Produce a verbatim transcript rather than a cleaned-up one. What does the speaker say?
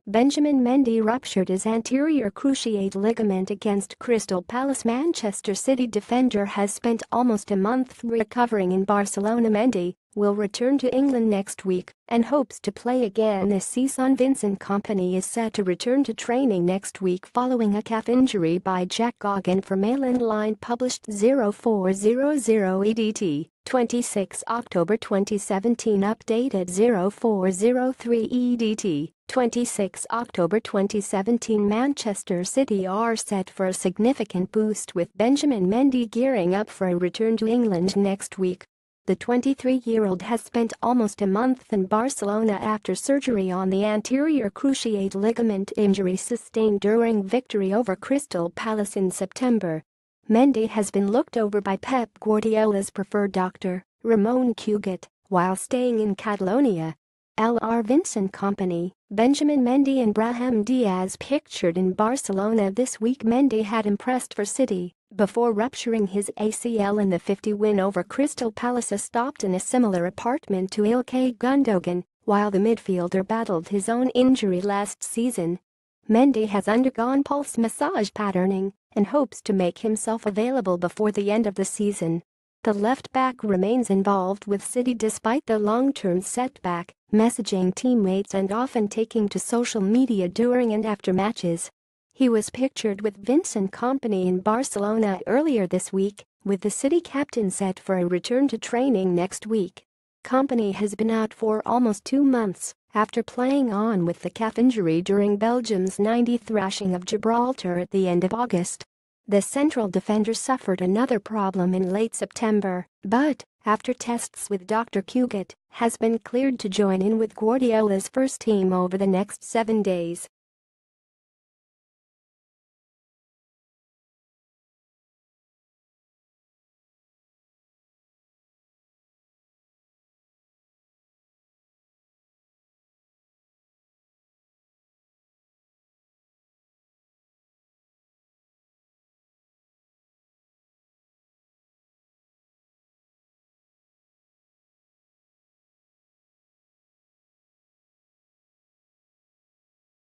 Benjamin Mendy ruptured his anterior cruciate ligament against Crystal PalaceManchester City defender has spent almost a month recovering in Barcelona. Mendy will return to England next week and hopes to play again this season. Vincent Kompany is set to return to training next week following a calf injury. By Jack Gaughan for MailOnline Published. oh four hundred E D T, twenty-six October twenty seventeen. Updated oh four oh three E D T, twenty-six October twenty seventeen. Manchester City are set for a significant boost with Benjamin Mendy gearing up for a return to England next week. The twenty-three-year-old has spent almost a month in Barcelona after surgery on the anterior cruciate ligament injury sustained during victory over Crystal Palace in September. Mendy has been looked over by Pep Guardiola's preferred doctor, Ramon Cugat, while staying in Catalonia. L R Vincent Kompany, Benjamin Mendy and Brahim Diaz pictured in Barcelona this week. Mendy had impressed for City before rupturing his A C L in the fifty win over Crystal Palace. Stopped in a similar apartment to Ilkay Gundogan, while the midfielder battled his own injury last season. Mendy has undergone pulse massage patterning and hopes to make himself available before the end of the season. The left-back remains involved with City despite the long-term setback, messaging teammates and often taking to social media during and after matches. He was pictured with Vincent Kompany in Barcelona earlier this week, with the City captain set for a return to training next week. Kompany has been out for almost two months after playing on with the calf injury during Belgium's ninety thrashing of Gibraltar at the end of August. The central defender suffered another problem in late September, but, after tests with Doctor Cugat, has been cleared to join in with Guardiola's first team over the next seven days.